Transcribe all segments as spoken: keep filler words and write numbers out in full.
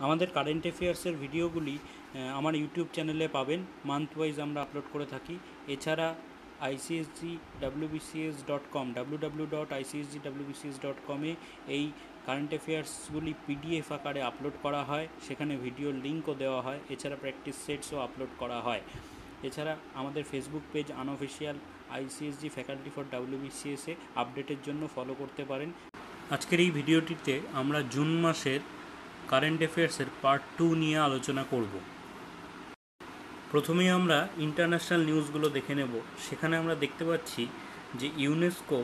আমাদের কারেন্ট অ্যাফেয়ার্সের ভিডিওগুলি আমার ইউটিউব চ্যানেলে পাবেন। মান্থ ওয়াইজ আমরা আপলোড করে থাকি। এছাড়া ICSG WBCS dot com W W dot ICSG WBCS dot কমে এই কারেন্ট অ্যাফেয়ার্সগুলি পিডিএফ আকারে আপলোড করা হয়, সেখানে ভিডিওর লিঙ্কও দেওয়া হয়। এছাড়া প্র্যাকটিস সেটসও আপলোড করা হয়। এছাড়া আমাদের Facebook page unofficial ICSG faculty for ডাব্লিউবিসিএসে আপডেটের জন্য ফলো করতে পারেন। আজকের এই ভিডিওটিতে আমরা জুন মাসের কারেন্ট অ্যাফেয়ার্সের পার্ট টু নিয়ে আলোচনা করব। প্রথমেই আমরা ইন্টারন্যাশনাল নিউজগুলো দেখে নেব। সেখানে আমরা দেখতে পাচ্ছি যে ইউনেস্কো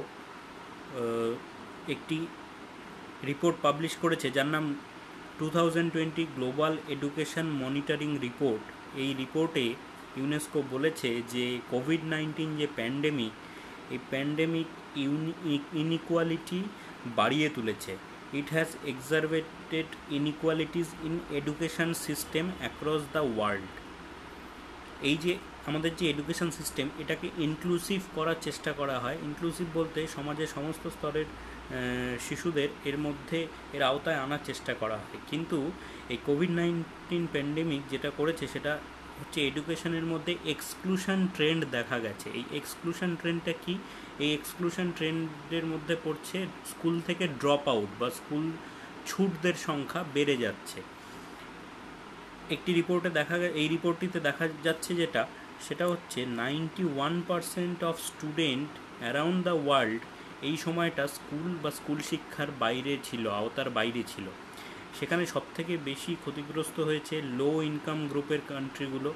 একটি রিপোর্ট পাবলিশ করেছে, যার নাম two thousand twenty global education monitoring report. এই রিপোর্টে ইউনেস্কো বলেছে যে কোভিড নাইন্টিন যে প্যান্ডেমিক, এই প্যান্ডেমিক ইনইকুয়ালিটি বাড়িয়ে তুলেছে। It has exacerbated inequalities in education system across the world. এই যে আমাদের যে এডুকেশন সিস্টেম, এটাকে ইনক্লুসিভ করার চেষ্টা করা হয়। ইনক্লুসিভ বলতে সমাজের সমস্ত স্তরের শিশুদের এর মধ্যে এর আওতায় আনার চেষ্টা করা হয়। কিন্তু এই কোভিড নাইন্টিন প্যান্ডেমিক যেটা করেছে সেটা হচ্ছে এডুকেশনের মধ্যে এক্সক্লুশন ট্রেন্ড দেখা গেছে। এই এক্সক্লুশন ট্রেন্ডটা কি? এই এক্সক্লুশন ট্রেন্ডের মধ্যে পড়ছে স্কুল থেকে ড্রপ আউট বা স্কুল ছুটদের সংখ্যা বেড়ে যাচ্ছে। একটি রিপোর্টে দেখা এই রিপোর্টটিতে দেখা যাচ্ছে যেটা সেটা হচ্ছে ninety one percent of student around the world এই সময়টা স্কুল বা স্কুল শিক্ষার বাইরে ছিল, আওতার বাইরে ছিল। সেখানে সবথেকে বেশি ক্ষতিগ্রস্ত হয়েছে লো ইনকাম গ্রুপের কান্ট্রিগুলো।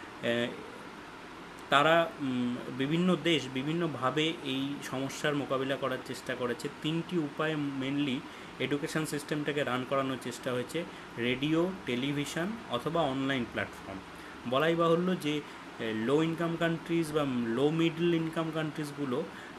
তারা বিভিন্ন দেশ বিভিন্নভাবে এই সমস্যার মোকাবিলা করার চেষ্টা করেছে। তিনটি উপায় মেনলি এডুকেশন সিস্টেমটাকে রান করানোর চেষ্টা হয়েছে: রেডিও, টেলিভিশন অথবা অনলাইন প্ল্যাটফর্ম। বলাই বাহুল্য যে লো ইনকাম কান্ট্রিজ বা লো মিডল ইনকাম কান্ট্রিজগুলো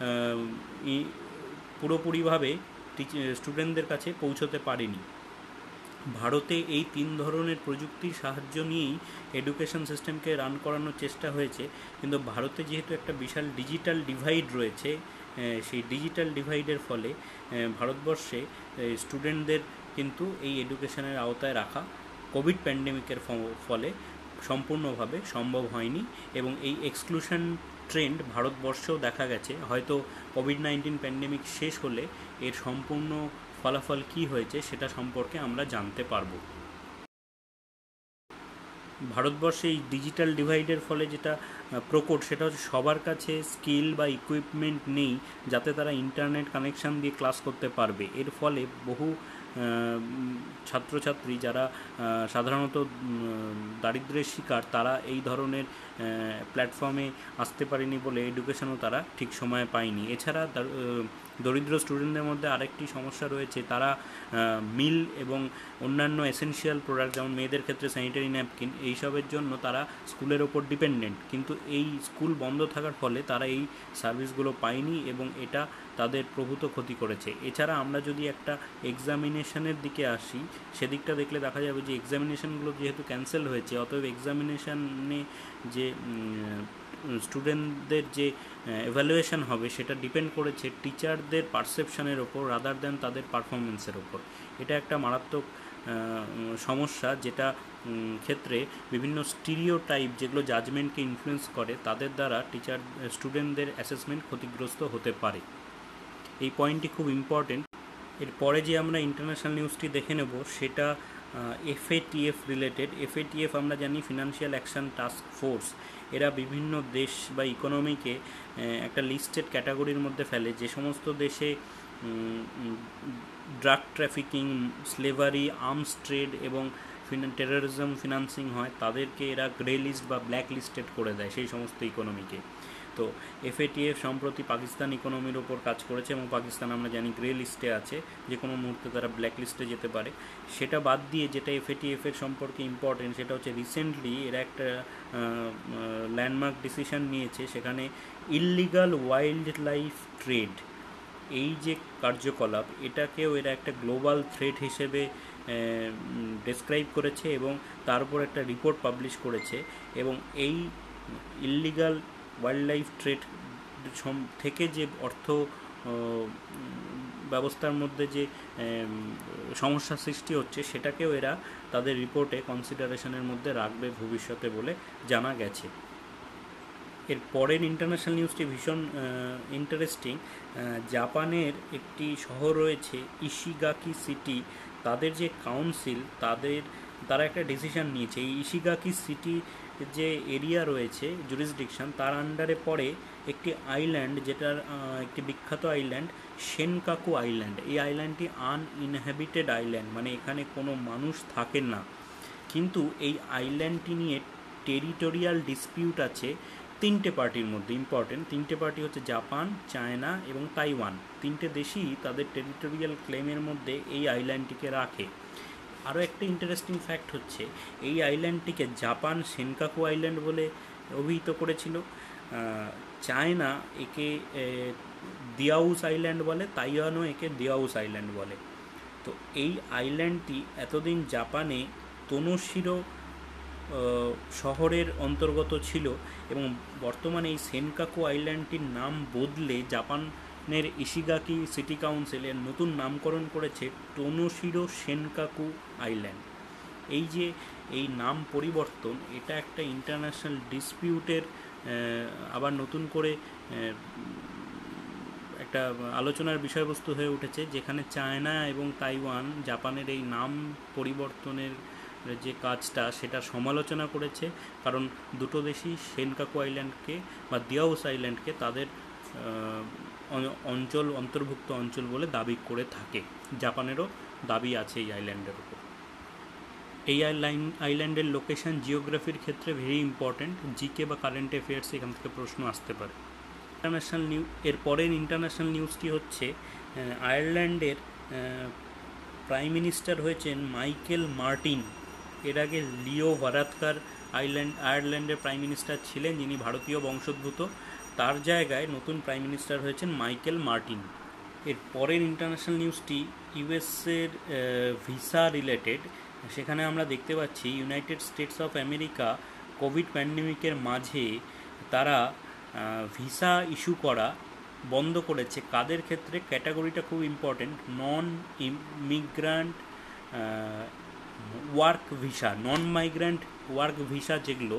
পুরোপুরিভাবে স্টুডেন্টদের কাছে পৌঁছতে পারেনি। ভারতে এই তিন ধরনের প্রযুক্তির সাহায্য নিয়েই এডুকেশন সিস্টেমকে রান করানোর চেষ্টা হয়েছে। কিন্তু ভারতে যেহেতু একটা বিশাল ডিজিটাল ডিভাইড রয়েছে, সেই ডিজিটাল ডিভাইডের ফলে ভারতবর্ষে স্টুডেন্টদের কিন্তু এই এডুকেশনের আওতায় রাখা কোভিড প্যান্ডেমিকের ফলে সম্পূর্ণভাবে সম্ভব হয়নি। এবং এই এক্সক্লুশন ট্রেন্ড ভারতবর্ষেও দেখা গেছে। হয়তো কোভিড নাইন্টিন প্যান্ডেমিক শেষ হলে এর সম্পূর্ণ ফলাফল কী হয়েছে সেটা সম্পর্কে আমরা জানতে পারব। ভারতবর্ষে এই ডিজিটাল ডিভাইডের ফলে যেটা প্রকট সেটা হচ্ছে সবার কাছে স্কিল বা ইকুইপমেন্ট নেই যাতে তারা ইন্টারনেট কানেকশান দিয়ে ক্লাস করতে পারবে। এর ফলে বহু ছাত্রছাত্রী যারা সাধারণত দারিদ্র্যের শিকার, তারা এই ধরনের প্ল্যাটফর্মে আসতে পারেনি বলে এডুকেশনও তারা ঠিক সময়ে পায়নি। এছাড়া দরিদ্র স্টুডেন্টদের মধ্যে আরেকটি সমস্যা রয়েছে, তারা মিল এবং অন্যান্য এসেনশিয়াল প্রোডাক্ট যেমন মেয়েদের ক্ষেত্রে স্যানিটারি ন্যাপকিন এইসবের জন্য তারা স্কুলের ওপর ডিপেন্ডেন্ট। কিন্তু এই স্কুল বন্ধ থাকার ফলে তারা এই সার্ভিসগুলো পায়নি এবং এটা তাদের প্রভূত ক্ষতি করেছে। এছাড়া আমরা যদি একটা এক্সামিনেশনের দিকে আসি, সেদিকটা দেখলে দেখা যাবে যে এক্সামিনেশনগুলো যেহেতু ক্যান্সেল হয়েছে, অতএব এক্সামিনেশনে যে স্টুডেন্টদের যে এভ্যালুয়েশন হবে সেটা ডিপেন্ড করেছে টিচারদের পারসেপশনের ওপর রাদার দ্যান তাদের পারফরমেন্সের ওপর। এটা একটা মারাত্মক সমস্যা, যেটা ক্ষেত্রে বিভিন্ন স্টিরিওটাইপ যেগুলো জাজমেন্টকে ইনফ্লুয়েন্স করে তাদের দ্বারা টিচার স্টুডেন্টদের অ্যাসেসমেন্ট ক্ষতিগ্রস্ত হতে পারে। এই পয়েন্টটি খুব ইম্পর্টেন্ট। এরপরে যে আমরা ইন্টারন্যাশনাল নিউজটি দেখে নেব সেটা এফএটিএফ রিলেটেড। এফএটিএফ আমরা জানি ফিনান্সিয়াল অ্যাকশন টাস্ক ফোর্স। এরা বিভিন্ন দেশ বা ইকোনমিকে একটা লিস্টেড ক্যাটাগরির মধ্যে ফেলে। যে সমস্ত দেশে drug trafficking, slavery, arms trade এবং টেরোরিজম ফিনান্সিং হয় তাদেরকে এরা গ্রে লিস্ট বা ব্ল্যাক লিস্টেড করে দেয় সেই সমস্ত ইকোনমিকে। তো এফএটিএফ সম্প্রতি পাকিস্তান ইকোনমির ওপর কাজ করেছে এবং পাকিস্তান আমরা জানি গ্রে লিস্টে আছে, যে কোনো মুহূর্তে তারা ব্ল্যাক লিস্টে যেতে পারে। সেটা বাদ দিয়ে যেটা এফএটিএফের সম্পর্কে ইম্পর্টেন্ট সেটা হচ্ছে রিসেন্টলি এরা একটা ল্যান্ডমার্ক ডিসিশন নিয়েছে। সেখানে ইললিগাল ওয়াইল্ড লাইফ ট্রেড, এই যে কার্যকলাপ, এটাকেও এরা একটা গ্লোবাল থ্রেট হিসেবে ডেসক্রাইব করেছে এবং তার উপর একটা রিপোর্ট পাবলিশ করেছে। এবং এই ইললিগাল ওয়াইল্ড লাইফ ট্রেড থেকে যে অর্থ ব্যবস্থার মধ্যে যে সমস্যা সৃষ্টি হচ্ছে সেটাকেও এরা তাদের রিপোর্টে কনসিডারেশনের মধ্যে রাখবে ভবিষ্যতে বলে জানা গেছে। এর পরের ইন্টারন্যাশনাল নিউজটি ভীষণ ইন্টারেস্টিং। জাপানের একটি শহর রয়েছে ইশিগাকি সিটি, তাদের যে কাউন্সিল তাদের তারা একটা ডিসিশন নিয়েছে এই ইশিগাকি সিটি যে এরিয়া রয়েছে জুরিসডিকশন তার আন্ডারে পড়ে একটি আইল্যান্ড, যেটার একটি বিখ্যাত আইল্যান্ড সেনকাকু আইল্যান্ড। এই আইল্যান্ডটি আনইনহ্যাবিটেড আইল্যান্ড, মানে এখানে কোনো মানুষ থাকেন না, কিন্তু এই আইল্যান্ডটি নিয়ে টেরিটোরিয়াল ডিসপিউট আছে তিনটে পার্টির মধ্যে। ইম্পর্টেন্ট তিনটে পার্টি হচ্ছে জাপান, চায়না এবং তাইওয়ান। তিনটে দেশই তাদের টেরিটোরিয়াল ক্লেমের মধ্যে এই আইল্যান্ডটিকে রাখে। আরও একটা ইন্টারেস্টিং ফ্যাক্ট হচ্ছে এই আইল্যান্ডটিকে জাপান সেনকাকু আইল্যান্ড বলে অভিহিত করেছিল, চায়না একে দিয়াউস আইল্যান্ড বলে, তাইওয়ানও একে দিয়াউস আইল্যান্ড বলে। তো এই আইল্যান্ডটি এতদিন জাপানে তোনোশিরো শহরের অন্তর্গত ছিল এবং বর্তমানে এই সেনকাকু আইল্যান্ডটির নাম বদলে জাপানের ইশিগাকি সিটি কাউন্সিলের নতুন নামকরণ করেছে তোনোশিরো সেনকাকু আইল্যান্ড। এই যে এই নাম পরিবর্তন, এটা একটা ইন্টারন্যাশনাল ডিসপিউটের আবার নতুন করে একটা আলোচনার বিষয়বস্তু হয়ে উঠেছে, যেখানে চায়না এবং তাইওয়ান জাপানের এই নাম পরিবর্তনের যে কাজটা সেটা সমালোচনা করেছে, কারণ দুটো দেশই সেনকাকু আইল্যান্ডকে বা দিয়াউস আইল্যান্ডকে তাদের অঞ্চল অন্তর্ভুক্ত অঞ্চল বলে দাবি করে থাকে। জাপানেরও দাবি আছে এই আইল্যান্ডের উপর। এই আইল্যান্ড আইল্যান্ডের লোকেশন জিওগ্রাফির ক্ষেত্রে ভেরি ইম্পর্ট্যান্ট, জিকে বা কারেন্ট অ্যাফেয়ার্স এখান থেকে প্রশ্ন আসতে পারে। ইন্টারন্যাশনাল নিউ এর পরের ইন্টারন্যাশনাল নিউজটি হচ্ছে আয়ারল্যান্ডের প্রাইম মিনিস্টার হয়েছেন মাইকেল মার্টিন। এর আগে লিও ভারাদকার আইল্যান্ড আয়ারল্যান্ডের প্রাইম মিনিস্টার ছিলেন, যিনি ভারতীয় বংশোদ্ভূত। তার জায়গায় নতুন প্রাইম মিনিস্টার হয়েছেন মাইকেল মার্টিন। এর পরের ইন্টারন্যাশনাল নিউজটি ইউএসএর ভিসা রিলেটেড। সেখানে আমরা দেখতে পাচ্ছি United States of America COVID প্যান্ডেমিকের মাঝে তারা ভিসা ইস্যু করা বন্ধ করেছে। কাদের ক্ষেত্রে? ক্যাটাগরিটা খুব important, non immigrant work visa, non migrant work visa যেগুলো,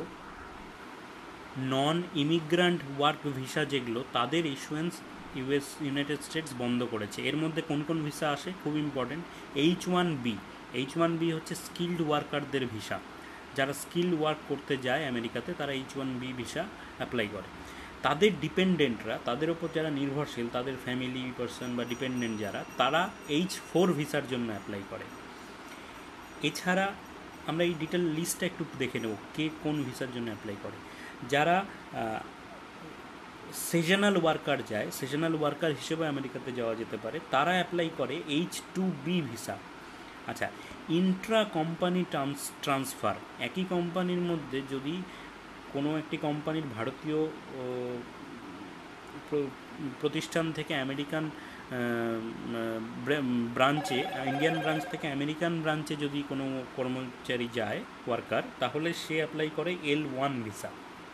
নন ইমিগ্রান্ট ওয়ার্ক ভিসা যেগুলো, তাদের ইস্যুয়েন্স ইউএস ইউনাইটেড স্টেটস বন্ধ করেছে। এর মধ্যে কোন কোন ভিসা আসে? খুব important, H one B. H one B হচ্ছে স্কিল্ড ওয়ার্কারদের ভিসা। যারা স্কিল্ড ওয়ার্ক করতে যায় আমেরিকাতে তারা H one B visa apply করে। তাদের ডিপেন্ডেন্টরা, তাদের ওপর যারা নির্ভরশীল, তাদের ফ্যামিলি পার্সন বা ডিপেন্ডেন্ট যারা, তারা এইচ ফোর ভিসার জন্য অ্যাপ্লাই করে। এছাড়া আমরা এই ডিটেল লিস্টটা একটু দেখে নেব কে কোন ভিসার জন্য অ্যাপ্লাই করে। যারা সিজনাল ওয়ার্কার যায়, সিজনাল ওয়ার্কার হিসেবে আমেরিকাতে যাওয়া যেতে পারে, তারা অ্যাপ্লাই করে এইচ টু বি ভিসা। আচ্ছা, ইন্ট্রা কোম্পানি ট্রান্স ট্রান্সফার একই কোম্পানির মধ্যে যদি কোনো একটি কোম্পানির ভারতীয় প্রতিষ্ঠান থেকে আমেরিকান ব্রাঞ্চে, ইন্ডিয়ান ব্রাঞ্চ থেকে আমেরিকান ব্রাঞ্চে যদি কোনো কর্মচারী যায় ওয়ার্কার, তাহলে সে অ্যাপ্লাই করে এল ওয়ান ভিসা।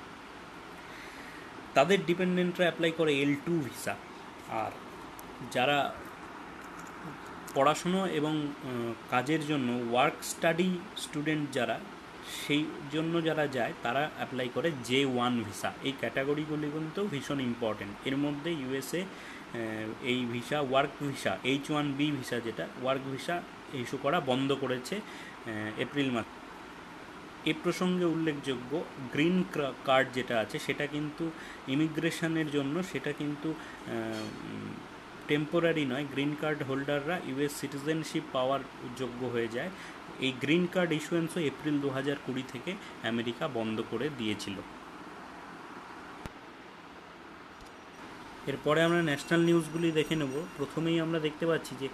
তাদের ডিপেন্ডেন্টরা অ্যাপ্লাই করে এল টু ভিসা। আর যারা পড়াশুনো এবং কাজের জন্য ওয়ার্ক স্টাডি স্টুডেন্ট যারা, সেই জন্য যারা যায় তারা অ্যাপ্লাই করে জে ওয়ান ভিসা। এই ক্যাটাগরিগুলি কিন্তু ভীষণ ইম্পর্টেন্ট। এর মধ্যে ইউএসএ এই visa, work visa, H one B visa যেটা ওয়ার্ক ভিসা ইস্যু করা বন্ধ করেছে এপ্রিল মাসে। এ প্রসঙ্গে উল্লেখযোগ্য গ্রিন কার্ড যেটা আছে সেটা কিন্তু ইমিগ্রেশনের জন্য, সেটা কিন্তু টেম্পোরারি নয়। গ্রিন কার্ড হোল্ডাররা ইউএস সিটিজেনশিপ পাওয়ার যোগ্য হয়ে যায়। এই গ্রিন কার্ড ইস্যুয়েন্সও এপ্রিল দু হাজার কুড়ি থেকে আমেরিকা বন্ধ করে দিয়েছিল। এরপরে আমরা ন্যাশনাল নিউজগুলি দেখে নেব। প্রথমেই আমরা দেখতে পাচ্ছি যে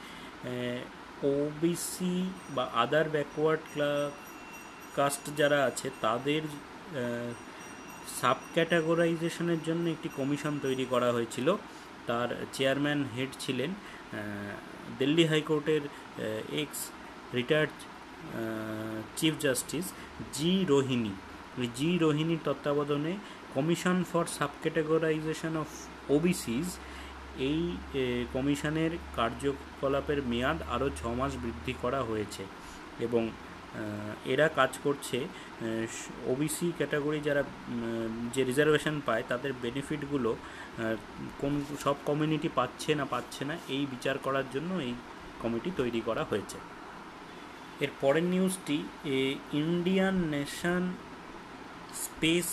ওবিসি বা আদার ব্যাকওয়ার্ড কাস্ট যারা আছে তাদের সাব ক্যাটাগরাইজেশনের জন্য একটি কমিশন তৈরি করা হয়েছিল। তার চেয়ারম্যান হেড ছিলেন দিল্লি হাইকোর্টের ex retired chief justice G Rohini. G রোহিনীর তত্ত্বাবধানে commission for sub categorisation of OBCs এই কমিশনের কার্যকলাপের মেয়াদ আরও ছ মাস বৃদ্ধি করা হয়েছে এবং এরা কাজ করছে ওবিসি ক্যাটাগরি যারা যে রিজার্ভেশন পায় তাদের বেনিফিটগুলো কোন সব কমিউনিটি পাচ্ছে না পাচ্ছে না এই বিচার করার জন্য এই কমিটি তৈরি করা হয়েছে। এর পরের নিউজটি ইন্ডিয়ান ন্যাশন স্পেস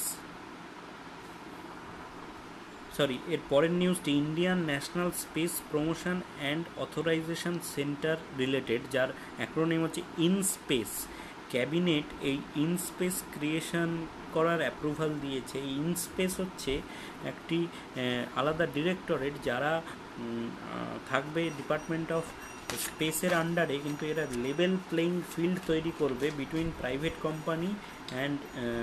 সরি এর পরের নিউজটি Indian national space promotion and authorisation centre related, যার অ্যাক্রোনিম হচ্ছে ইনস্পেস। ক্যাবিনেট এই ইনস্পেস ক্রিয়েশন করার অ্যাপ্রুভাল দিয়েছে। এই ইনস্পেস হচ্ছে একটি আলাদা ডিরেক্টরেট যারা থাকবে ডিপার্টমেন্ট অফ স্পেসের আন্ডারে, কিন্তু এরা লেভেল প্লেইং ফিল্ড তৈরি করবে between private company and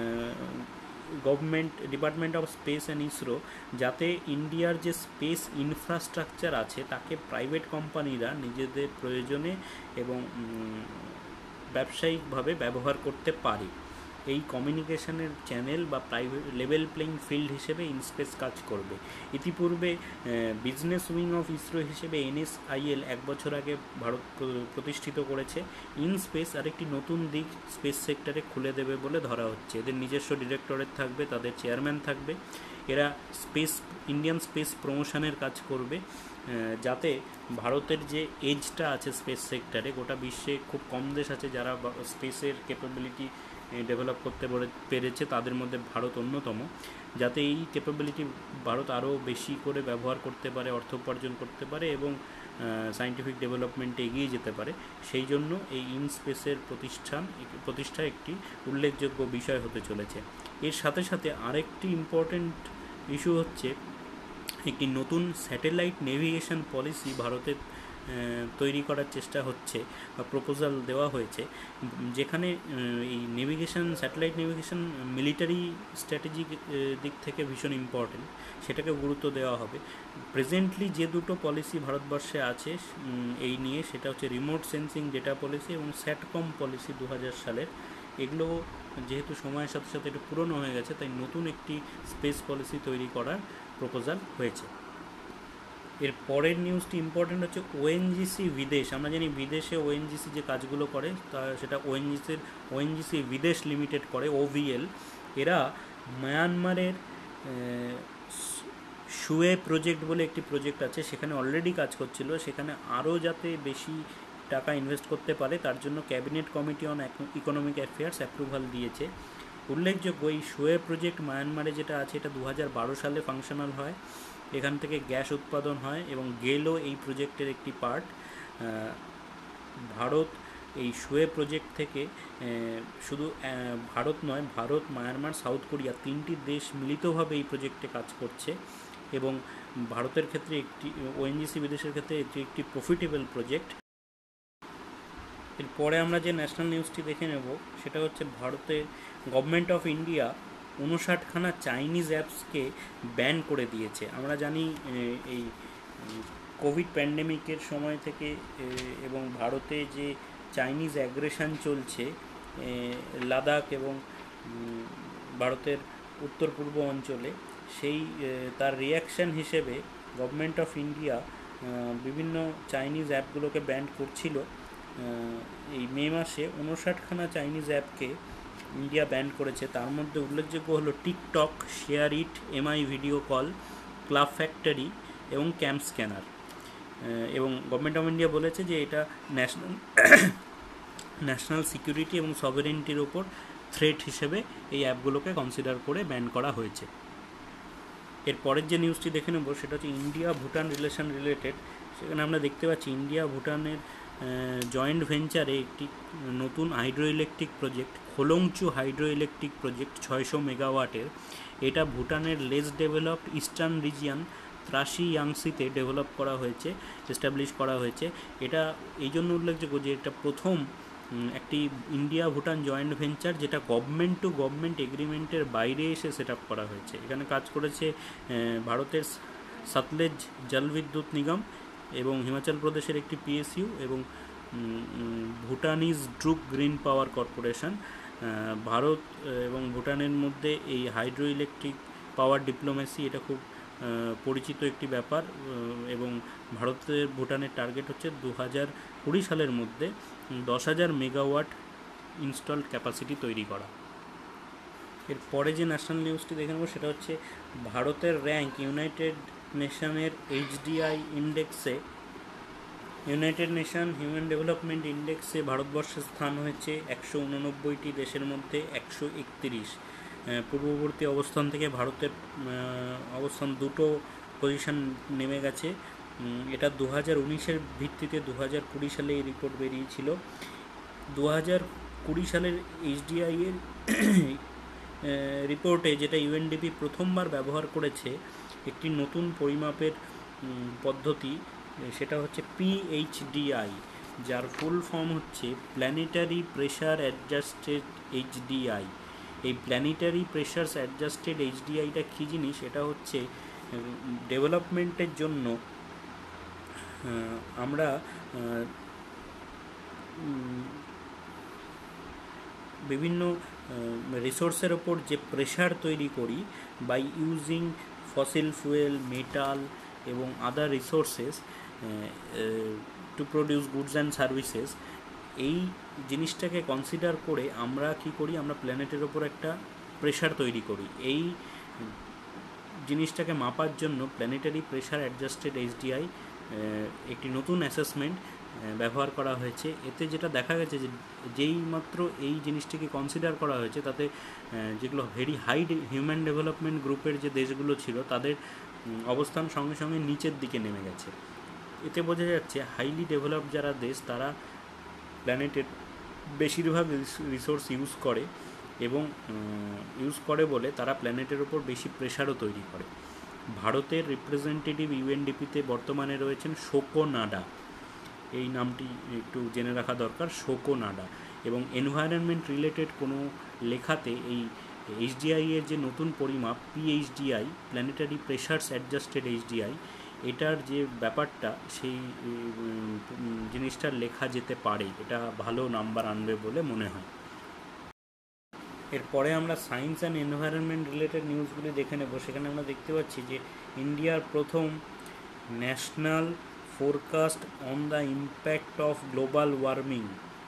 government department of space and ISRO, যাতে ইন্ডিয়ার যে স্পেস ইনফ্রাস্ট্রাকচার আছে তাকে প্রাইভেট কোম্পানিরা নিজেদের প্রয়োজনে এবং ব্যবসায়িকভাবে ব্যবহার করতে পারে। এই কমিউনিকেশনের চ্যানেল বা প্রাইভেট লেভেল প্লেইং ফিল্ড হিসেবে ইনস্পেস কাজ করবে। ইতিপূর্বে বিজনেস উইং অফ ইসরো হিসেবে এনএসআইএল এক বছর আগে ভারত প্রতিষ্ঠিত করেছে। ইনস্পেস আরেকটি নতুন দিক স্পেস সেক্টরে খুলে দেবে বলে ধরা হচ্ছে। এদের নিজস্ব ডিরেক্টরেট থাকবে, তাদের চেয়ারম্যান থাকবে। এরা স্পেস ইন্ডিয়ান স্পেস প্রমোশনের কাজ করবে, যাতে ভারতের যে এজটা আছে স্পেস সেক্টরে, গোটা বিশ্বে খুব কম দেশ আছে যারা স্পেসের ক্যাপাবিলিটি ডেভেলপ করতে পেরেছে, তাদের মধ্যে ভারত অন্যতম। যাতে এই ক্যাপাবিলিটি ভারত আরও বেশি করে ব্যবহার করতে পারে, অর্থ উপার্জন করতে পারে এবং সায়েন্টিফিক ডেভেলপমেন্টে এগিয়ে যেতে পারে, সেই জন্য এই ইনস্পেসের প্রতিষ্ঠান প্রতিষ্ঠা একটি উল্লেখযোগ্য বিষয় হতে চলেছে। এর সাথে সাথে আরেকটি ইম্পর্ট্যান্ট ইস্যু হচ্ছে একটি নতুন স্যাটেলাইট নেভিগেশন পলিসি ভারতের তৈরি করার চেষ্টা হচ্ছে বা প্রপোজাল দেওয়া হয়েছে, যেখানে এই navigation satellite navigation military strategic দিক থেকে ভীষণ ইম্পর্টেন্ট, সেটাকে গুরুত্ব দেওয়া হবে। প্রেজেন্টলি যে দুটো পলিসি ভারতবর্ষে আছে এই নিয়ে, সেটা হচ্ছে রিমোট সেন্সিং ডেটা পলিসি এবং স্যাটকম পলিসি দু হাজার সালের। এগুলো যেহেতু সময়ের সাথে সাথে একটু পুরনো হয়ে গেছে, তাই নতুন একটি স্পেস পলিসি তৈরি করার প্রপোজাল হয়েছে। এর পরের নিউজটি ইম্পর্টেন্ট হচ্ছে ওএনজিসি বিদেশ। আমরা জানি বিদেশে ওএনজিসি যে কাজগুলো করে তা সেটা ওএনজিসির ওএনজিসি বিদেশ লিমিটেড করে, ওভিএল। এরা মায়ানমারের সুয়ে প্রজেক্ট বলে একটি প্রজেক্ট আছে, সেখানে অলরেডি কাজ করছিল, সেখানে আরও যাতে বেশি টাকা ইনভেস্ট করতে পারে তার জন্য cabinet committee on economic affairs approval দিয়েছে। উল্লেখযোগ্য এই সুয়ে প্রজেক্ট মায়ানমারে যেটা আছে এটা দু হাজার বারো সালে ফাংশনাল হয়। এখান থেকে গ্যাস উৎপাদন হয় এবং গেলও এই প্রজেক্টের একটি পার্ট। ভারত এই সুয়ে প্রজেক্ট থেকে শুধু ভারত নয়, ভারত, মায়ানমার, সাউথ কোরিয়া তিনটি দেশ মিলিতভাবে এই প্রজেক্টে কাজ করছে এবং ভারতের ক্ষেত্রে একটি ওএনজিসি বিদেশের ক্ষেত্রে এটি একটি প্রফিটেবল প্রজেক্ট। এরপরে আমরা যে ন্যাশনাল নিউজটি দেখে নেব সেটা হচ্ছে ভারতের গভর্নমেন্ট অফ ইন্ডিয়া উনষাটখানা চাইনিজ অ্যাপসকে ব্যান করে দিয়েছে। আমরা জানি এই কোভিড প্যান্ডেমিকের সময় থেকে এবং ভারতে যে চাইনিজ অ্যাগ্রেশন চলছে লাদাখ এবং ভারতের উত্তর পূর্ব অঞ্চলে, সেই তার রিয়াকশান হিসেবে গভর্নমেন্ট অফ ইন্ডিয়া বিভিন্ন চাইনিজ অ্যাপগুলোকে ব্যান করছিল। এই মে মাসে উনষাটখানা চাইনিজ অ্যাপকে ইন্ডিয়া ব্যান করেছে। তার মধ্যে উল্লেখযোগ্য হলো TikTok, share it, Mi video call, club factory এবং ক্যাম্প স্ক্যানার। এবং গভর্নমেন্ট অফ ইন্ডিয়া বলেছে যে এটা ন্যাশনাল ন্যাশনাল সিকিউরিটি এবং সভারেন্টির ওপর থ্রেট হিসেবে এই অ্যাপগুলোকে কনসিডার করে ব্যান করা হয়েছে। এর পরের যে নিউজটি দেখে নেব সেটা হচ্ছে ইন্ডিয়া ভুটান রিলেশন রিলেটেড। সেখানে আমরা দেখতে পাচ্ছি ইন্ডিয়া ভুটানের জয়েন্ট ভেঞ্চারে একটি নতুন hydro electric project, Kholongchhu hydro electric project ছয়শো মেগাওয়াটের। এটা ভুটানের লেস ডেভেলপড ইস্টার্ন রিজিয়ন ত্রাসি ইয়াংসিতে ডেভেলপ করা হয়েছে, এস্টাবলিশ করা হয়েছে। এটা এই জন্য উল্লেখযোগ্য যে এটা প্রথম একটি ইন্ডিয়া ভুটান জয়েন্ট ভেঞ্চার যেটা গভর্নমেন্ট টু গভর্নমেন্ট এগ্রিমেন্টের বাইরে এসে সেট আপ করা হয়েছে। এখানে কাজ করেছে ভারতের সতলেজ জলবিদ্যুৎ নিগম এবং হিমাচল প্রদেশের একটি পিএসইউ এবং Bhutanese Druk green power corporation. ভারত এবং ভুটানের মধ্যে এই হাইড্রো ইলেকট্রিক পাওয়ার ডিপ্লোমেসি এটা খুব পরিচিত একটি ব্যাপার, এবং ভারতের ভুটানের টার্গেট হচ্ছে দু হাজার কুড়ি সালের মধ্যে দশ হাজার মেগাওয়াট ইনস্টলড ক্যাপাসিটি তৈরি করা। এরপরে যে ন্যাশনাল নিউজটি দেখে নেব সেটা হচ্ছে ভারতের র্যাঙ্ক ইউনাইটেড নেশনের এইচডিআই ইন্ডেক্সে, ইউনাইটেড নেশন হিউম্যান ডেভেলপমেন্ট ইন্ডেক্সে ভারতবর্ষের স্থান হয়েছে একশো উননব্বইটি দেশের মধ্যে একশো একত্রিশ। পূর্ববর্তী অবস্থান থেকে ভারতের অবস্থান দুটো পজিশন নেমে গেছে। এটা দু হাজার উনিশের ভিত্তিতে দু হাজার কুড়ি সালে এই রিপোর্ট বেরিয়েছিল। দু হাজার কুড়ি সালের এইচডিআই এর রিপোর্টে, যেটা ইউএনডিপি প্রথমবার ব্যবহার করেছে একটি নতুন পরিমাপের পদ্ধতি, সেটা হচ্ছে পিএইচডিআই, যার ফুল ফর্ম হচ্ছে প্ল্যানেটারি প্রেশার অ্যাডজাস্টেড এইচডিআই। এই প্ল্যানেটারি প্রেশার অ্যাডজাস্টেড এইচডিআইটা কী জিনিস? এটা হচ্ছে ডেভেলপমেন্টের জন্য আমরা বিভিন্ন রিসোর্সের ওপর যে প্রেশার তৈরি করি by using fossil fuel, metal এবং other resources to produce goods and services, এই জিনিসটাকে কনসিডার করে আমরা কি করি, আমরা প্ল্যানেটের ওপর একটা প্রেশার তৈরি করি। এই জিনিসটাকে মাপার জন্য প্ল্যানেটারি প্রেশার অ্যাডজাস্টেড এইচডিআই একটি নতুন অ্যাসেসমেন্ট ব্যবহার করা হয়েছে। এতে যেটা দেখা গেছে যে যেই মাত্র এই জিনিসটিকে কনসিডার করা হয়েছে, তাতে যেগুলো ভেরি হাই হিউম্যান ডেভেলপমেন্ট গ্রুপের যে দেশগুলো ছিল তাদের অবস্থান সঙ্গে সঙ্গে নিচের দিকে নেমে গেছে। এতে বোঝা যাচ্ছে হাইলি ডেভেলপড যারা দেশ তারা প্ল্যানেটের বেশিরভাগ রিসোর্স ইউজ করে, এবং ইউজ করে বলে তারা প্ল্যানেটের ওপর বেশি প্রেশারও তৈরি করে। ভারতের রিপ্রেজেন্টেটিভ ইউএনডিপিতে বর্তমানে রয়েছেন শোকো নাডা, এই নামটি একটু জেনে রাখা দরকার, শোকো নাডা। এবং এনভায়রনমেন্ট রিলেটেড কোনো লেখাতে এই এইচডিআই এর যে নতুন পরিমাপ PHDI, planetary pressures adjusted HDI, এটার যে ব্যাপারটা সেই জিনিসটার লেখা যেতে পারে, এটা ভালো নাম্বার আনবে বলে মনে হয়। এরপরে আমরা সায়েন্স অ্যান্ড এনভায়রনমেন্ট রিলেটেড নিউজগুলি দেখে নেব। সেখানে আমরা দেখতে পাচ্ছি যে ইন্ডিয়ার প্রথম national forecast on the impact of global warming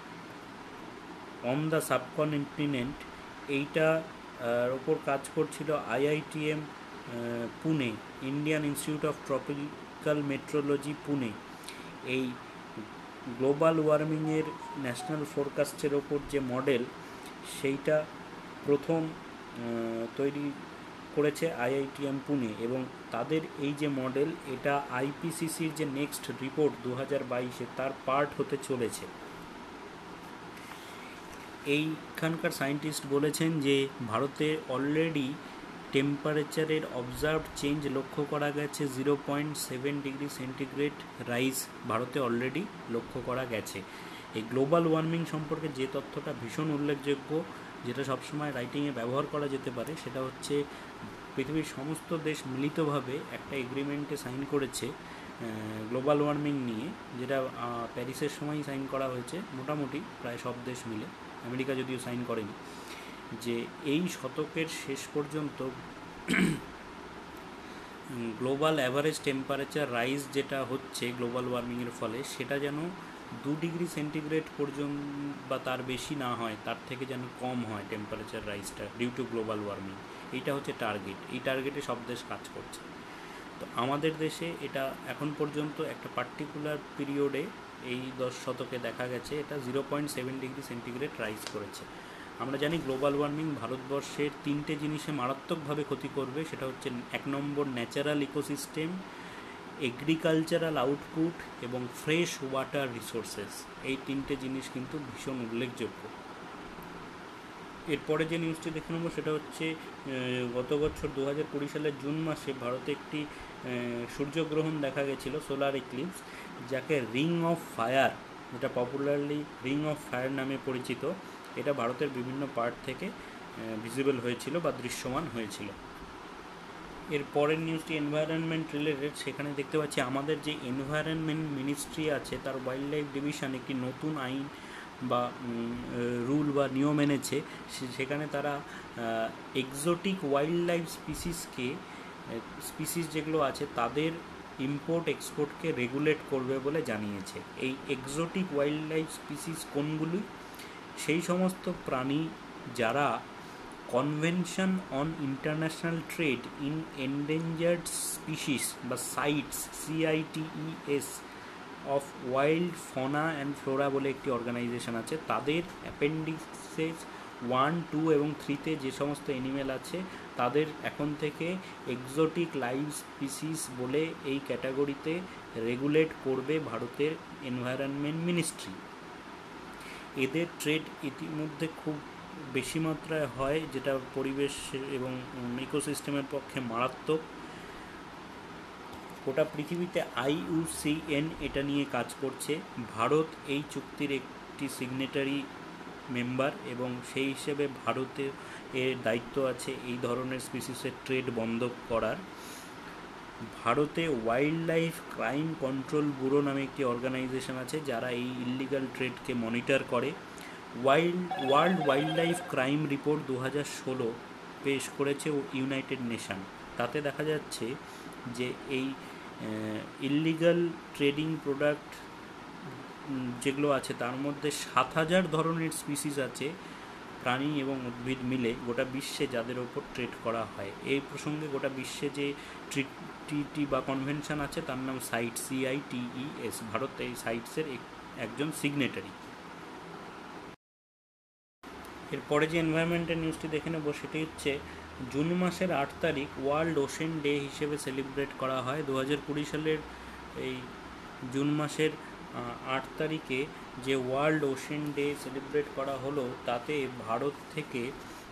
on the subcontinent, এইটার ওপর কাজ করছিল IITM Pune, Indian institute of tropical meteorology Pune. এই গ্লোবাল ওয়ার্মিংয়ের ন্যাশনাল ফোরকাস্টের ওপর যে মডেল, সেইটা প্রথম তৈরি করেছে আইআইটিএম পুনে, এবং তাদের এই যে মডেল, এটা আইপিসিসির যে নেক্সট রিপোর্ট দু হাজার বাইশে তার পার্ট হতে চলেছে। এইখানকার সায়েন্টিস্ট বলেছেন যে ভারতে অলরেডি টেম্পারেচারের অবজার্ভড চেঞ্জ লক্ষ্য করা গেছে, zero point seven degree centigrade rise ভারতে অলরেডি লক্ষ্য করা গেছে। এই গ্লোবাল ওয়ার্মিং সম্পর্কে যে তথ্যটা ভীষণ উল্লেখযোগ্য, যেটা সবসময় রাইটিংয়ে ব্যবহার করা যেতে পারে, সেটা হচ্ছে পৃথিবীর সমস্ত দেশ মিলিতভাবে একটা এগ্রিমেন্টে সাইন করেছে গ্লোবাল ওয়ার্মিং নিয়ে, যেটা প্যারিসের সময়ই সাইন করা হয়েছে মোটামুটি প্রায় সব দেশ মিলে, আমেরিকা যদিও সাইন করেনি, যে এই শতকের শেষ পর্যন্ত গ্লোবাল অ্যাভারেজ টেম্পারেচার রাইজ যেটা হচ্ছে গ্লোবাল ওয়ার্মিংয়ের ফলে, সেটা যেন দু ডিগ্রি সেন্টিগ্রেড পর্যন্ত বা তার বেশি না হয়, তার থেকে যেন কম হয় টেম্পারেচার রাইজটা ডিউ টু গ্লোবাল ওয়ার্মিং। এইটা হচ্ছে টার্গেট, এই টার্গেটে সব দেশ কাজ করছে। তো আমাদের দেশে এটা এখন পর্যন্ত একটা পার্টিকুলার পিরিয়ডে এই দশ শতকে দেখা গেছে এটা zero point seven degree centigrade rise করেছে। আমরা জানি গ্লোবাল ওয়ার্মিং ভারতবর্ষের তিনটে জিনিসে মারাত্মকভাবে ক্ষতি করবে, সেটা হচ্ছে এক নম্বর ন্যাচারাল ইকোসিস্টেম, এগ্রিকালচারাল আউটপুট এবং ফ্রেশ ওয়াটার রিসোর্সেস। এই তিনটে জিনিস কিন্তু ভীষণ উল্লেখযোগ্য। এরপরে যে নিউজটি দেখে নেব সেটা হচ্ছে গত বছর দু হাজার কুড়ি সালের জুন মাসে ভারতে একটি সূর্যগ্রহণ দেখা গেছিলো, সোলার ইক্লিপস, যাকে রিং অফ ফায়ার, যেটা পপুলারলি রিং অফ ফায়ার নামে পরিচিত, এটা ভারতের বিভিন্ন পার্ট থেকে ভিজিবল হয়েছিল বা দৃশ্যমান হয়েছিল। এর পরের নিউজটি এনভায়রনমেন্ট রিলেটেড। সেখানে দেখতে পাচ্ছি আমাদের যে এনভায়রনমেন্ট মিনিস্ট্রি আছে তার ওয়াইল্ড লাইফ ডিভিশন একটি নতুন আইন বা রুল বা নিয়ম এনেছে। সেখানে তারা এক্সোটিক ওয়াইল্ড লাইফ স্পিসিসকে স্পিসিস যেগুলো আছে তাদের ইম্পোর্ট এক্সপোর্টকে রেগুলেট করবে বলে জানিয়েছে। এই এক্সোটিক ওয়াইল্ড লাইফ স্পিসিস কোনগুলি? সেই সমস্ত প্রাণী যারা convention on international trade in endangered species বা CITES C I T E S of wild fauna and flora বলে একটি অর্গানাইজেশন আছে, তাদের অ্যাপেন্ডিক্সেস ওয়ান টু এবং থ্রিতে যে সমস্ত অ্যানিমেল আছে তাদের এখন থেকে এক্সোটিক লাইভ স্পিসিস বলে এই ক্যাটাগরিতে রেগুলেট করবে ভারতের এনভায়রনমেন্ট মিনিস্ট্রি। এদের ট্রেড ইতিমধ্যে খুব বেশি মাত্রায় হয়, যেটা পরিবেশ এবং ইকোসিস্টেমের পক্ষে মারাত্মক। গোটা পৃথিবীতে আইইউসিএন এটা নিয়ে কাজ করছে। ভারত এই চুক্তির একটি সিগনেটারি মেম্বার এবং সেই হিসেবে ভারতের এর দায়িত্ব আছে এই ধরনের স্পিসিসের ট্রেড বন্ধ করার। ভারতে wild life crime control bureau নামে একটি অর্গানাইজেশন আছে যারা এই ইল্লিগাল ট্রেডকে মনিটর করে। Wild world wild life crime report দু হাজার ষোলো পেশ করেছে ইউনাইটেড নেশন। তাতে দেখা যাচ্ছে যে এই ইল্লিগাল ট্রেডিং প্রোডাক্ট যেগুলো আছে তার মধ্যে সাত হাজার ধরনের স্পিসিস আছে প্রাণী এবং উদ্ভিদ মিলে গোটা বিশ্বে, যাদের ওপর ট্রেড করা হয়। এই প্রসঙ্গে গোটা বিশ্বে যে ট্রিটি বা কনভেনশন আছে তার নাম সাইট সিআইটিইএস। ভারত এই সাইটসের একজন সিগনেটারি। এরপরে যে এনভায়রনমেন্টের নিউজটি দেখে নেব সেটি হচ্ছে জুন মাসের আট তারিখ ওয়ার্ল্ড ওশেন ডে হিসেবে সেলিব্রেট করা হয়। দু হাজার কুড়ি সালের এই জুন মাসের আট তারিখে যে ওয়ার্ল্ড ওশেন ডে সেলিব্রেট করা হলো তাতে ভারত থেকে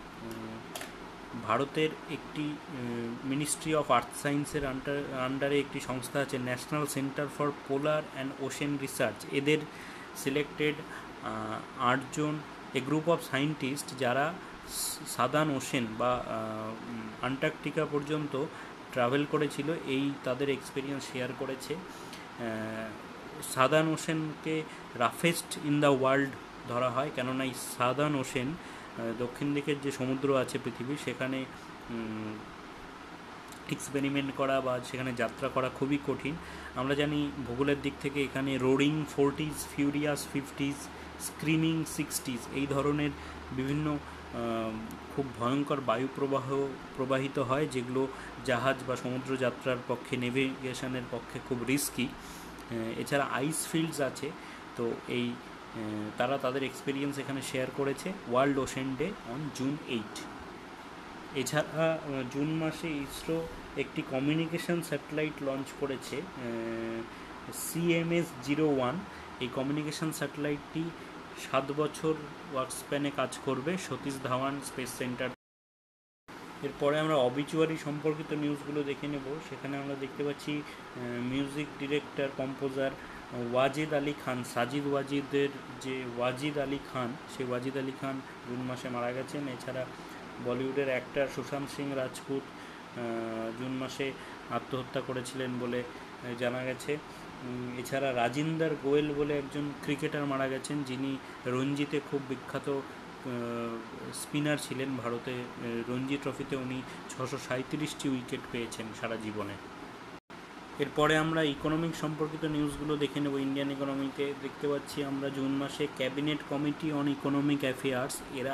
ভারতের একটি মিনিস্ট্রি অফ আর্থ সায়েন্সের আন্ডার আন্ডারে একটি সংস্থা আছে national centre for polar and ocean research. এদের সিলেক্টেড আটজন এ গ্রুপ অফ সায়েন্টিস্ট যারা সাদার্ন ওশেন বা আন্টার্কটিকা পর্যন্ত ট্রাভেল করেছিল, এই তাদের এক্সপিরিয়েন্স শেয়ার করেছে। সাদার্ন ওশেনকে রাফেস্ট ইন দ্য ওয়ার্ল্ড ধরা হয়, কেননা এই সাদার্ন ওশেন দক্ষিণ দিকের যে সমুদ্র আছে পৃথিবীর সেখানে এক্সপেরিমেন্ট করা বা সেখানে যাত্রা করা খুবই কঠিন। আমরা জানি ভূগোলের দিক থেকে এখানে রোডিং forties, furious fifties, screaming sixties এই ধরনের বিভিন্ন খুব ভয়ঙ্কর বায়ু প্রবাহ প্রবাহিত হয়, যেগুলো জাহাজ বা সমুদ্র যাত্রার পক্ষে, নেভিগেশনের পক্ষে খুব রিস্কি। এছাড়া আইস ফিল্ডস আছে, তো এই তারা তাদের এক্সপিরিয়েন্স এখানে শেয়ার করেছে। World ocean day on June eight. এছাড়া জুন মাসে ইসরো একটি কমিউনিকেশন স্যাটেলাইট লঞ্চ করেছে সিএমএস জিরো ওয়ান। এই কমিউনিকেশন স্যাটেলাইটটি সাত বছর ওয়ার্ক স্প্যানে কাজ করবে সতীশ ধাওয়ান স্পেস সেন্টার। এরপরে আমরা অবিচুয়ারি সম্পর্কিত নিউজগুলো দেখে নেব। সেখানে আমরা দেখতে পাচ্ছি music director composer Wajid Ali Khan, Sajid ওয়াজিদের যে ওয়াজিদ আলী খান, সেই ওয়াজিদ আলী খান জুন মাসে মারা গেছেন। এছাড়া বলিউডের অ্যাক্টর সুশান্ত সিং রাজপুত জুন মাসে আত্মহত্যা করেছিলেন বলে জানা গেছে। এছাড়া রাজিন্দর গোয়েল বলে একজন ক্রিকেটার মারা গেছেন, যিনি রঞ্জিতে খুব বিখ্যাত স্পিনার ছিলেন। ভারতে রঞ্জি ট্রফিতে উনি ছশো সাঁইত্রিশটি উইকেট পেয়েছেন সারা জীবনে। এরপরে আমরা ইকোনমিক সম্পর্কিত নিউজগুলো দেখে নেব। ইন্ডিয়ান ইকোনমিতে দেখতে পাচ্ছি আমরা জুন মাসে cabinet committee on economic affairs, এরা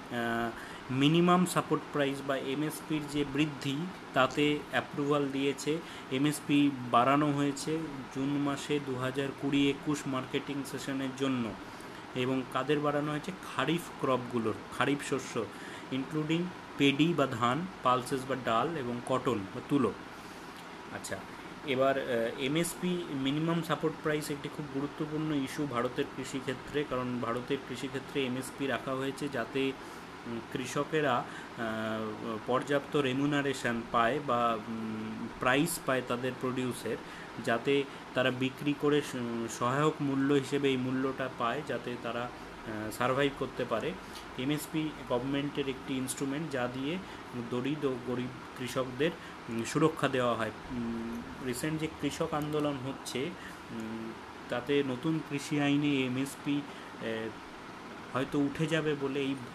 মিনিমাম সাপোর্ট প্রাইস বা এমএসপির যে বৃদ্ধি তাতে অ্যাপ্রুভাল দিয়েছে। এমএসপি বাড়ানো হয়েছে জুন মাসে দু হাজার কুড়ি একুশ মার্কেটিং সেশনের জন্য। এবং কাদের বাড়ানো হয়েছে? খারিফ ক্রপগুলোর, খারিফ শস্য ইনক্লুডিং পেডি বা ধান, পালসেস বা ডাল এবং কটন বা তুলো। আচ্ছা, এবার এমএসপি মিনিমাম সাপোর্ট প্রাইস একটি খুব গুরুত্বপূর্ণ ইস্যু ভারতের কৃষিক্ষেত্রে, কারণ ভারতের কৃষিক্ষেত্রে এমএসপি রাখা হয়েছে যাতে কৃষকেরা পর্যাপ্ত রেমুনারেশন পায় বা প্রাইস পায় তাদের প্রডিউসের, যাতে তারা বিক্রি করে সহায়ক মূল্য হিসেবে এই মূল্যটা পায়, যাতে তারা সারভাইভ করতে পারে। এমএসপি গভর্নমেন্টের একটি ইনস্ট্রুমেন্ট যা দিয়ে দরিদ্র ও গরিব কৃষকদের সুরক্ষা দেওয়া হয়। রিসেন্ট যে কৃষক আন্দোলন হচ্ছে তাতে নতুন কৃষি আইনে এমএসপি হয়তো উঠে যাবে বলে এই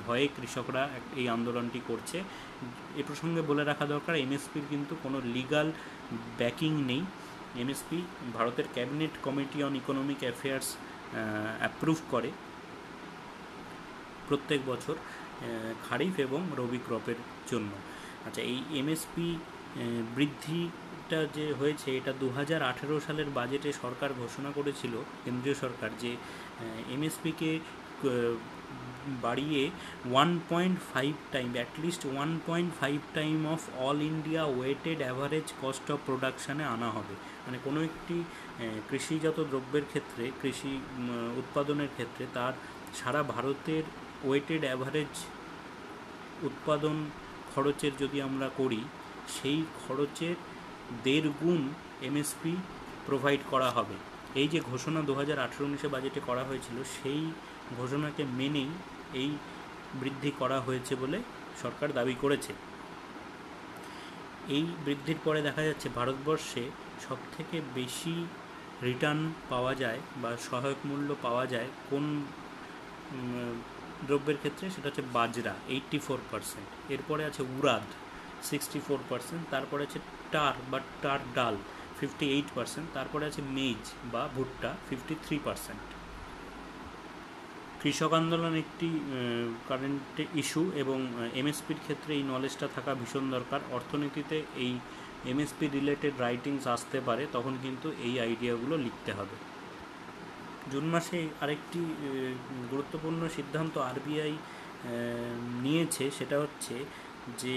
ভয়ে কৃষকরা এই আন্দোলনটি করছে। এ প্রসঙ্গে বলে রাখা দরকার, এমএসপির কিন্তু কোনো লিগাল ব্যাকিং নেই। এমএসপি ভারতের cabinet committee on economic affairs approve করে প্রত্যেক বছর খারিফ এবং রবি ক্রপের জন্য। আচ্ছা, এই এমএসপি বৃদ্ধিটা যে হয়েছে এটা দু হাজার আঠেরো সালের বাজেটে সরকার ঘোষণা করেছিল, কেন্দ্রীয় সরকার, যে এমএসপিকে বাড়িয়ে one point five time at least one point five time of all India weighted average cost of প্রোডাকশানে আনা হবে। মানে কোনো একটি কৃষিজাত দ্রব্যের ক্ষেত্রে, কৃষি উৎপাদনের ক্ষেত্রে তার সারা ভারতের ওয়েটেড অ্যাভারেজ উৎপাদন খরচের যদি আমরা করি, সেই খরচের দেড় গুণ এমএসপি প্রোভাইড করা হবে। এই যে ঘোষণা দু হাজার আঠেরো উনিশে বাজেটে করা হয়েছিল, সেই ঘোষণাকে মেনেই এই বৃদ্ধি করা হয়েছে বলে সরকার দাবি করেছে। এই বৃদ্ধির পরে দেখা যাচ্ছে ভারতবর্ষে সবথেকে বেশি রিটার্ন পাওয়া যায় বা সহায়ক মূল্য পাওয়া যায় কোন দ্রব্যের ক্ষেত্রে, সেটা হচ্ছে বাজরা, এইট্টি ফোর পার্সেন্ট। এরপরে আছে উড়াদ, সিক্সটি ফোর পার্সেন্ট। তারপরে আছে টার বা টার ডাল, ফিফটি এইট পার্সেন্ট। তারপরে আছে মেজ বা ভুট্টা, ফিফটি থ্রি পার্সেন্ট। কৃষক আন্দোলন একটি কারেন্ট ইস্যু এবং এমএসপির ক্ষেত্রে এই নলেজটা থাকা ভীষণ দরকার। অর্থনীতিতে এই এমএসপি রিলেটেড রাইটিংস আসতে পারে, তখন কিন্তু এই আইডিয়াগুলো লিখতে হবে। জুন মাসে আরেকটি গুরুত্বপূর্ণ সিদ্ধান্ত আরবিআই নিয়েছে, সেটা হচ্ছে যে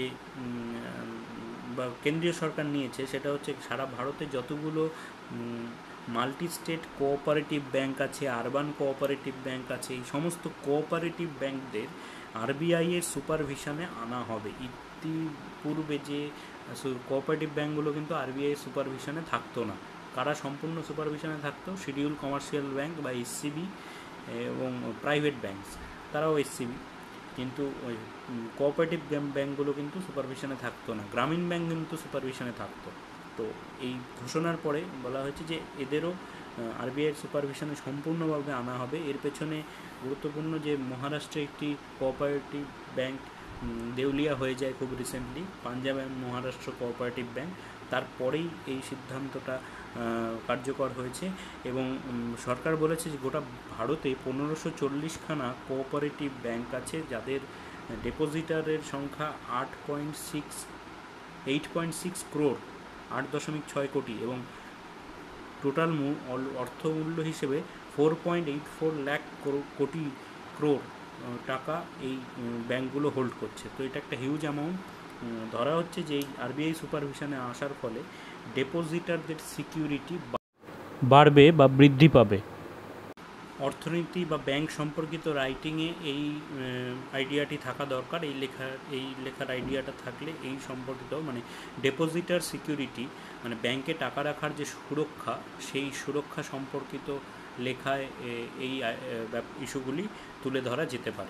বা কেন্দ্রীয় সরকার নিয়েছে, সেটা হচ্ছে সারা ভারতে যতগুলো মাল্টি স্টেট কোঅপারেটিভ ব্যাংক আছে, আরবান কোঅপারেটিভ ব্যাংক আছে, এই সমস্ত কোঅপারেটিভ ব্যাংকদের আরবিআইয়ের সুপারভিশনে আনা হবে। ইতিপূর্বে যে কোঅপারেটিভ ব্যাংকগুলো কিন্তু আরবিআইয়ের সুপারভিশনে থাকতো না। কারা সম্পূর্ণ সুপারভিশনে থাকতো? শিডিউল কমার্শিয়াল ব্যাংক বা এসসিবি এবং প্রাইভেট ব্যাংকস, তারাও এসসিবি, কিন্তু ওই কোঅপারেটিভ ব্যাংকগুলো কিন্তু সুপারভিশনে থাকতো না। গ্রামীণ ব্যাংক কিন্তু সুপারভিশনে থাকতো। তো এই ঘোষণার পরে বলা হয়েছে যে এদেরও আরবিআইয়ের সুপারভিশনে সম্পূর্ণভাবে আনা হবে। এর পেছনে গুরুত্বপূর্ণ যে মহারাষ্ট্রে একটি কোঅপারেটিভ ব্যাংক দেউলিয়া হয়ে যায় খুব recently, Punjab and Maharashtra cooperative bank, তারপরেই এই সিদ্ধান্তটা কার্যকর হয়েছে। এবং সরকার বলেছে যে গোটা ভারতে পনেরোশো চল্লিশখানা কোঅপারেটিভ ব্যাংক আছে, যাদের ডিপোজিটারের সংখ্যা আট point six eight point six crore আট দশমিক ছয় কোটি এবং টোটাল অর্থমূল্য হিসেবে four point eight four lakh কোটি ক্রোর টাকা এই ব্যাংকগুলো হোল্ড করছে। তো এটা একটা হিউজ অ্যামাউন্ট। ধরা হচ্ছে যে এই আরবিআই সুপারভিশনে আসার ফলে ডিপোজিটারদের সিকিউরিটি বাড়বে বা বৃদ্ধি পাবে। অর্থনীতি বা ব্যাংক সম্পর্কিত রাইটিংয়ে এই আইডিয়াটি থাকা দরকার। এই লেখা এই লেখার আইডিয়াটা থাকলে এই সম্পর্কিত মানে ডিপোজিটার সিকিউরিটি, মানে ব্যাংকে টাকা রাখার যে সুরক্ষা, সেই সুরক্ষা সম্পর্কিত লেখায় এই ইস্যুগুলি তুলে ধরা যেতে পারে।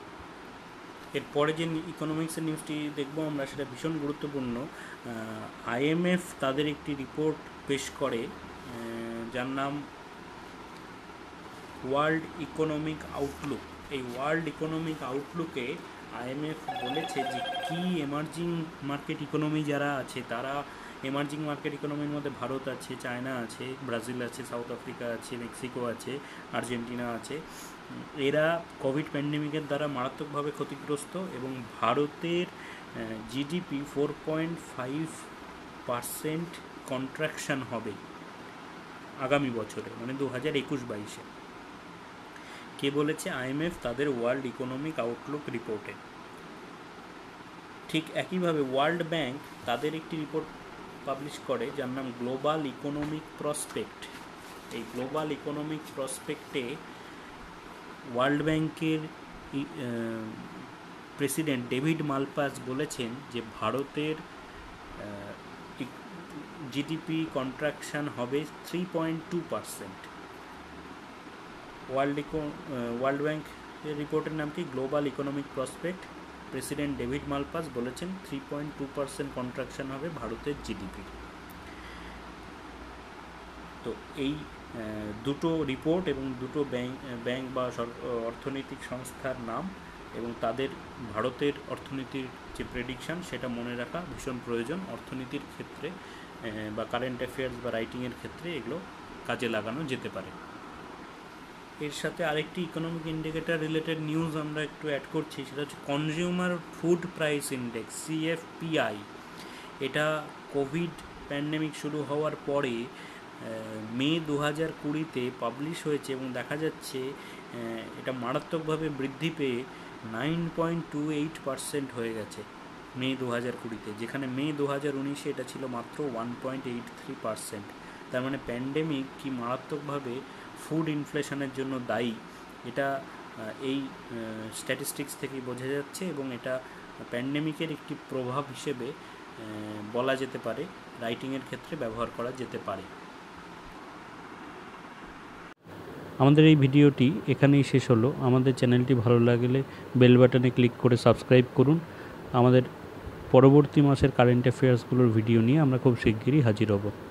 এরপরে যে ইকোনমিক্সের নিউজটি দেখব আমরা, সেটা ভীষণ গুরুত্বপূর্ণ। আইএমএফ তাদের একটি রিপোর্ট পেশ করে, যার নাম ওয়ার্ল্ড ইকোনমিক আউটলুক। এই ওয়ার্ল্ড ইকোনমিক আউটলুকে আইএমএফ বলেছে যে কি এমার্জিং মার্কেট ইকোনমি যারা আছে, তারা এমার্জিং মার্কেট ইকোনমির মধ্যে ভারত আছে, চায়না আছে, ব্রাজিল আছে, সাউথ আফ্রিকা আছে, মেক্সিকো আছে, আর্জেন্টিনা আছে। এরা কোভিড প্যান্ডেমিকের দ্বারা মারাত্মকভাবে ক্ষতিগ্রস্ত এবং ভারতের GDP four point five percent contraction হবে আগামী বছরে, মানে দু হাজার একুশ বাইশে। কে বলেছে? আইএমএফ তাদের ওয়ার্ল্ড ইকোনমিক আউটলুক রিপোর্টে। ঠিক একইভাবে ওয়ার্ল্ড ব্যাংক তাদের একটি রিপোর্ট পাবলিশ করে, যার নাম গ্লোবাল ইকোনমিক প্রসপেক্ট। এই গ্লোবাল ইকোনমিক প্রসপেক্টে ওয়ার্ল্ড ব্যাংকের প্রেসিডেন্ট ডেভিড মালপাস বলেছেন যে ভারতের জিডিপি কন্ট্রাকশান হবে three point two percent. World eco world ব্যাংকের রিপোর্টের নাম কি? Global economic prospect. President David Malpass বলেছেন three point two percent contraction হবে ভারতের জিডিপি। তো এই দুটো রিপোর্ট এবং দুটো ব্যাংক ব্যাংক বা অর্থনৈতিক সংস্থার নাম এবং তাদের ভারতের অর্থনীতির যে প্রেডিকশান সেটা মনে রাখা ভীষণ প্রয়োজন। অর্থনীতির ক্ষেত্রে বা কারেন্ট অ্যাফেয়ার্স বা রাইটিংয়ের ক্ষেত্রে এগুলো কাজে লাগানো যেতে পারে। এর সাথে আরেকটি ইকোনমিক ইন্ডিকেটর রিলেটেড নিউজ আমরা একটু অ্যাড করছি, সেটা হচ্ছে consumer food price index CFPI. এটা কোভিড প্যান্ডেমিক শুরু হওয়ার পরে মে দু হাজার কুড়িতে পাবলিশ হয়েছে এবং দেখা যাচ্ছে এটা মারাত্মকভাবে বৃদ্ধি পেয়ে nine point two eight percent হয়ে গেছে মে দু হাজার কুড়িতে, যেখানে মে দু হাজার উনিশে এটা ছিল মাত্র one point eight three percent. তার মানে প্যান্ডেমিক কি মারাত্মকভাবে ফুড ইনফ্লেশনের জন্য দায়ী, এটা এই স্ট্যাটিস্টিক্স থেকেই বোঝা যাচ্ছে এবং এটা প্যান্ডেমিকের একটি প্রভাব হিসেবে বলা যেতে পারে, রাইটিংয়ের ক্ষেত্রে ব্যবহার করা যেতে পারে। আমাদের এই ভিডিওটি এখানেই শেষ হলো। আমাদের চ্যানেলটি ভালো লাগলে বেল বাটনে ক্লিক করে সাবস্ক্রাইব করুন। আমাদের পরবর্তী মাসের কারেন্ট অ্যাফেয়ার্সগুলোর ভিডিও নিয়ে আমরা খুব শিগগিরই হাজির হব।